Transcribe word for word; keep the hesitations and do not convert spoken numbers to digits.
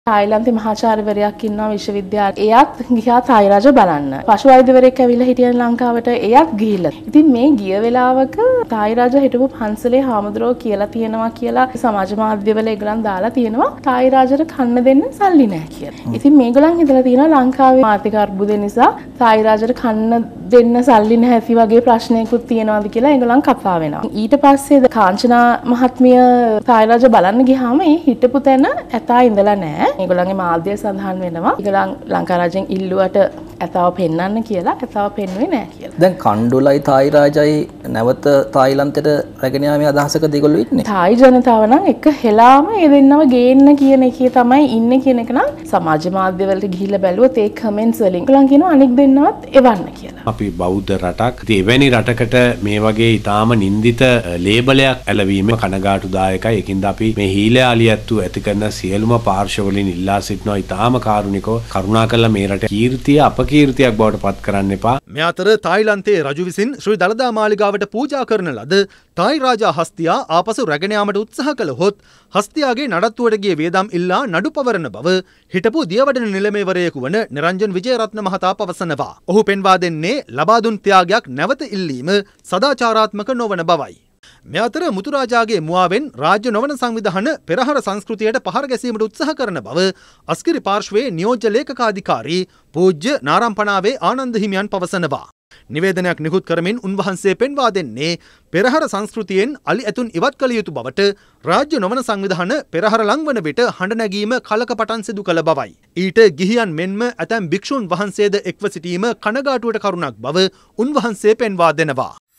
තායිලන්තේ මහාචාර්යවරයෙක් ඉන්නවා විශ්වවිද්‍යාලේ. එයාත් ගියා තායි රජ බලන්න. පශු වෛද්‍යවරයෙක් ඇවිල්ලා හිටියන් ලංකාවට. එයාත් ගිහිල්ලා. ඉතින් මේ ගිය වෙලාවක තායි රජ හිටපු පන්සලේ හාමුදුරුවෝ කියලා තියෙනවා කියලා සමාජ මාධ්‍යවල ඒගොල්ලන් දාලා තියෙනවා. තායි රජට කන්න දෙන්න සල්ලි නැහැ කියලා. ඉතින් මේගොල්ලන් හිතලා තියෙනවා ලංකාවේ ආර්ථික අර්බුදය නිසා තායි රජට කන්න දෙන්න සල්ලි නැති වගේ ප්‍රශ්නයකුත් තියෙනවාද කියලා ඒගොල්ලන් කතා වෙනවා. ඊට පස්සේ කාංචනා මහත්මිය තායි රජ බලන්න ගියාම ඒ හිටපු තැන ඇතා ඉඳලා නැහැ. ඒගොල්ලන්ගේ මාධ්‍ය සඳහන් වෙනවා. ඒගොල්ලන් ලංකා රජෙන් ඉල්ලුවට ඇතාව පෙන්වන්න කියලා ඇතාව පෙන්වුවේ නැහැ කියලා. දැන් කණ්ඩුලයි තායි රාජයි නැවත තායිලන්තයට රැගෙන යාමේ අදහසකද ඒගොල්ලෝ ඉන්නේ? තායි ජනතාව නම් එක හෙලාම ඒ දෙන්නව ගේන්න කියන එකේ තමයි ඉන්නේ කියන එක නම් සමාජ මාධ්‍ය වලට ගිහිල්ලා බැලුවොත් ඒ කමෙන්ට්ස් වලින් ඒගොල්ලන් කියනවා අනික් දෙන්නවත් එවන්න කියලා. අපි බෞද්ධ රටක්. ඉතින් එවැනි රටකට මේ වගේ ඊටාම නින්දිත ලේබලයක් ඇලවීම කනගාටුදායකයි. ඒකින්ද අපි මේ හීලයාලියත්තු ඇති කරන සියලුම පාර්ශවවලින් ඉල්ලා සිටිනවා ඊටාම කාරුණිකව කරුණාකරලා මේ රට කීර්තිය අපකීර්තියක් බවට පත් කරන්න එපා. මේ අතර තායිලන්තයේ රජු විසින් ශ්‍රී දළදා මාලිගාවට පූජා කරන ලද තායි රාජා හස්තියා ආපසු රැගෙන යාමට උත්සාහ කළහොත් හස්තියාගේ නඩත්තුවට ගිය වියදම් ඉල්ලා නඩු පවරන බව හිටපු දියවඩන නිලමේවරයෙකු වන නිරංජන් විජේරත්න මහතා පවසනවා. ඔහු පෙන්වා දෙන්නේ ලබා දුන් ත්‍යාගයක් නැවත ඉල්ලීම සදාචාරාත්මක නොවන බවයි. මේ අතර මුතුරාජාගේ මුවාවෙන් රාජ්‍ය නොවන සංවිධාන පෙරහර සංස්කෘතියට පහර ගැසීමට උත්සාහ කරන බව අස්කිරි පාර්ශ්වයේ නියෝජ්‍ය ලේකකාධිකාරී පූජ්‍ය නාරම්පනාවේ ආනන්ද හිමියන් පවසනවා. නිවේදනයක් නිකුත් කරමින් උන්වහන්සේ පෙන්වා දෙන්නේ පෙරහර සංස්කෘතියෙන් අලි ඇතුන් ඉවත් කළ යුතු බවට රාජ්‍ය නොවන සංවිධාන පෙරහර ලංවන විට හඬ නැගීම කලකපටන් සිදු කළ බවයි. ඊට ගිහියන් මෙන්ම ඇතැම් භික්ෂුන් වහන්සේද එක්ව සිටීම කනගාටුවට කරුණක් බව උන්වහන්සේ පෙන්වා දෙනවා.